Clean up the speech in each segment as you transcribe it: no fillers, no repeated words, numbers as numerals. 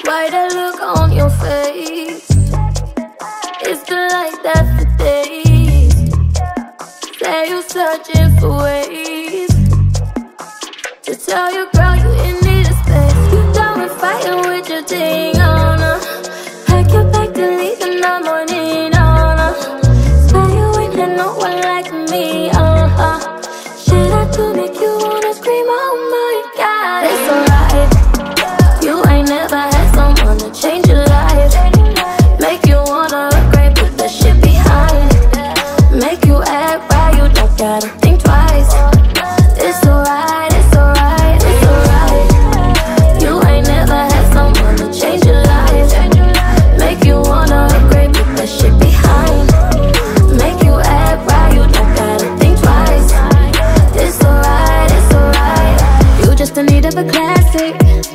Why that look on your face? It's been like that for days. Say you searching for ways to tell you, girl, you in need of space. You done with fighting with your thing on her. Pack your bag to leave in the morning on her. Spell you ain't had no one like me, Shit I do make you wanna scream, oh my God. It's alright, you ain't never had someone to change your life. Make you wanna regret, put that shit behind. Make you act right, you don't gotta think twice. It's alright, it's alright, it's alright. You ain't never had someone to change your life. Make you wanna regret, put that shit behind. Make you act right, you don't gotta think twice. It's alright, it's alright. You just in need of a classic.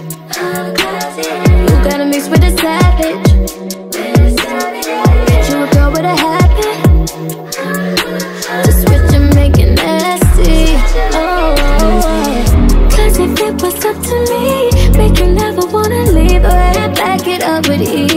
You gotta mix with a savage. Get you a girl with a habit to switch and make it nasty. Cause if it was up to me, make you never wanna leave. Go ahead, back it up with ease.